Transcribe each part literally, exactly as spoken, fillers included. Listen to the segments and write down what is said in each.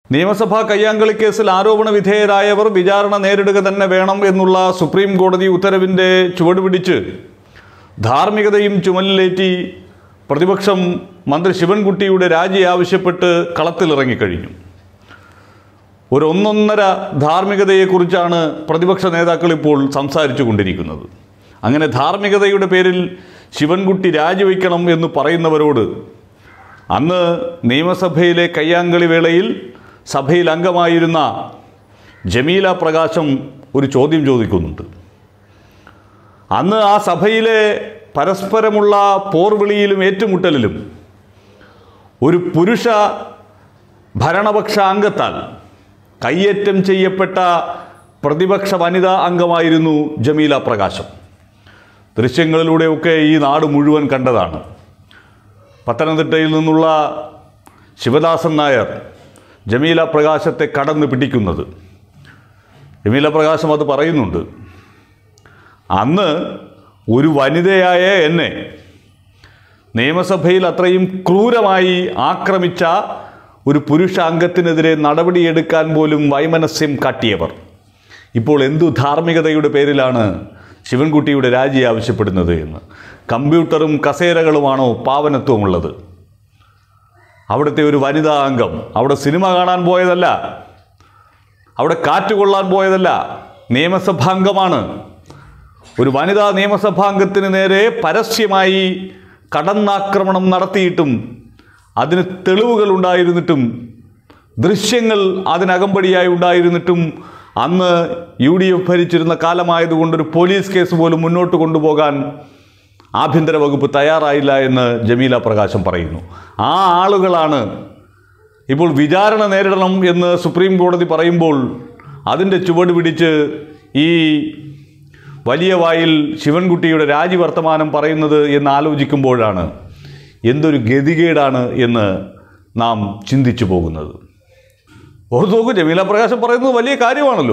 നിയമസഭാ കയ്യാങ്കളി കേസിൽ ആരോപണ വിധേയരായവർ വിചാരണ നേരിടുക തന്നെ വേണം എന്നുള്ള സുപ്രീം കോടതി ഉത്തരവിൻ്റെ ചുവടുപിടിച്ച് ധാർമ്മികതയും ചുമലിലേറ്റി പ്രതിപക്ഷം മന്ത്രി ശിവൻകുട്ടിയുടെ രാജി ആവശ്യപ്പെട്ട് കളത്തിലിറങ്ങിക്കഴിഞ്ഞു. ഒരു ഒന്നൊന്നര ധാർമ്മികതയെക്കുറിച്ചാണ് പ്രതിപക്ഷ നേതാക്കൾ ഇപ്പോൾ സംസാരിച്ചു കൊണ്ടിരിക്കുന്നത്. അങ്ങനെ ധാർമ്മികതയുടെ പേരിൽ ശിവൻകുട്ടി രാജിവെക്കണം എന്ന് പറയുന്നവരോട് അന്ന് നിയമസഭയിലെ കയ്യാങ്കളി വേളയിൽ സഭയിൽ അംഗമായിരുന്ന ജമീല പ്രകാശം ഒരു ചോദ്യം ചോദിക്കുന്നുണ്ട്. അന്ന് ആ സഭയിലെ പരസ്പരമുള്ള പോർവിളിയിലും ഏറ്റുമുട്ടലിലും ഒരു പുരുഷ ഭരണപക്ഷ അംഗത്താൽ കയ്യേറ്റം ചെയ്യപ്പെട്ട പ്രതിപക്ഷ വനിതാ അംഗമായിരുന്നു ജമീല പ്രകാശം. ദൃശ്യങ്ങളിലൂടെയൊക്കെ ഈ നാട് മുഴുവൻ കണ്ടതാണ്. പത്തനംതിട്ടയിൽ നിന്നുള്ള ശിവദാസൻ നായർ ജമീല പ്രകാശത്തെ കടന്നു പിടിക്കുന്നത്. ജമീല പ്രകാശം അത് പറയുന്നുണ്ട്. അന്ന് ഒരു വനിതയായ എന്നെ നിയമസഭയിൽ അത്രയും ക്രൂരമായി ആക്രമിച്ച ഒരു പുരുഷ അംഗത്തിനെതിരെ നടപടിയെടുക്കാൻ പോലും വൈമനസ്യം കാട്ടിയവർ ഇപ്പോൾ എന്തു ധാർമ്മികതയുടെ പേരിലാണ് ശിവൻകുട്ടിയുടെ രാജി ആവശ്യപ്പെടുന്നത് എന്ന്. കമ്പ്യൂട്ടറും കസേരകളുമാണോ പാവനത്വമുള്ളത്? അവിടുത്തെ ഒരു വനിതാ അംഗം അവിടെ സിനിമ കാണാൻ പോയതല്ല, അവിടെ കാറ്റുകൊള്ളാൻ പോയതല്ല, നിയമസഭാംഗമാണ്. ഒരു വനിതാ നിയമസഭാംഗത്തിന് നേരെ പരസ്യമായി കടന്നാക്രമണം നടത്തിയിട്ടും അതിന് തെളിവുകൾ ഉണ്ടായിരുന്നിട്ടും ദൃശ്യങ്ങൾ അതിനകമ്പടിയായി ഉണ്ടായിരുന്നിട്ടും അന്ന് യു ഡി എഫ് ഭരിച്ചിരുന്ന കാലമായതുകൊണ്ടൊരു പോലീസ് കേസ് പോലും മുന്നോട്ട് കൊണ്ടുപോകാൻ ആഭ്യന്തര വകുപ്പ് തയ്യാറായില്ല എന്ന് ജമീല പ്രകാശം പറയുന്നു. ആ ആളുകളാണ് ഇപ്പോൾ വിചാരണ നേരിടണം എന്ന് സുപ്രീം കോടതി പറയുമ്പോൾ അതിൻ്റെ ചുവട് പിടിച്ച് ഈ വലിയ വായിൽ ശിവൻകുട്ടിയുടെ രാജി വർത്തമാനം പറയുന്നത് എന്ന് ആലോചിക്കുമ്പോഴാണ് എന്തൊരു ഗതികേടാണ് എന്ന് നാം ചിന്തിച്ചു പോകുന്നത്. ഓർത്ത് നോക്കൂ, ജമീല പ്രകാശം പറയുന്നത് വലിയ കാര്യമാണല്ലോ.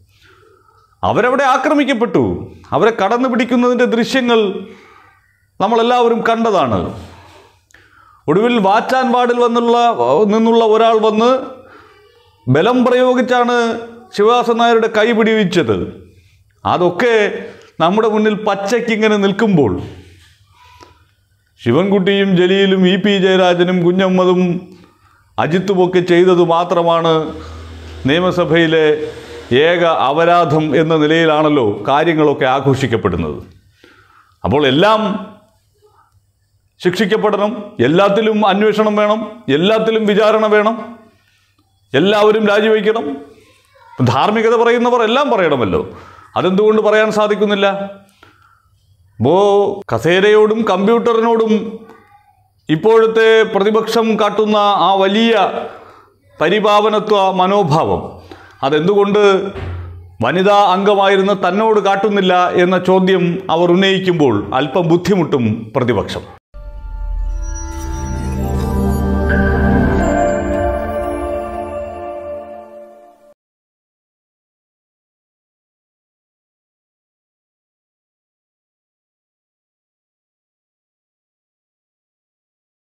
അവരവിടെ ആക്രമിക്കപ്പെട്ടു. അവരെ കടന്നു പിടിക്കുന്നതിൻ്റെ ദൃശ്യങ്ങൾ നമ്മളെല്ലാവരും കണ്ടതാണ്. ഒടുവിൽ വാച്ചാൻ വാർഡിൽ വന്നുള്ള നിന്നുള്ള ഒരാൾ വന്ന് ബലം പ്രയോഗിച്ചാണ് ശിവദാസൻ നായരുടെ കൈ പിടിവിച്ചത്. അതൊക്കെ നമ്മുടെ മുന്നിൽ പച്ചയ്ക്കിങ്ങനെ നിൽക്കുമ്പോൾ ശിവൻകുട്ടിയും ജലീലും ഇ പി ജയരാജനും കുഞ്ഞമ്മദും അജിത്തുമൊക്കെ ചെയ്തത് മാത്രമാണ് നിയമസഭയിലെ ഏക അപരാധം എന്ന നിലയിലാണല്ലോ കാര്യങ്ങളൊക്കെ ആഘോഷിക്കപ്പെടുന്നത്. അപ്പോൾ എല്ലാം ശിക്ഷിക്കപ്പെടണം, എല്ലാത്തിലും അന്വേഷണം വേണം, എല്ലാത്തിലും വിചാരണ വേണം, എല്ലാവരും രാജിവെക്കണം. ധാർമ്മികത പറയുന്നവർ എല്ലാം പറയണമല്ലോ. അതെന്തുകൊണ്ട് പറയാൻ സാധിക്കുന്നില്ല? അപ്പോൾ കസേരയോടും കമ്പ്യൂട്ടറിനോടും ഇപ്പോഴത്തെ പ്രതിപക്ഷം കാട്ടുന്ന ആ വലിയ പരിപാവനത്വ മനോഭാവം അതെന്തുകൊണ്ട് വനിതാ അംഗമായിരുന്ന തന്നോട് കാട്ടുന്നില്ല എന്ന ചോദ്യം അവർ ഉന്നയിക്കുമ്പോൾ അല്പം ബുദ്ധിമുട്ടും പ്രതിപക്ഷം.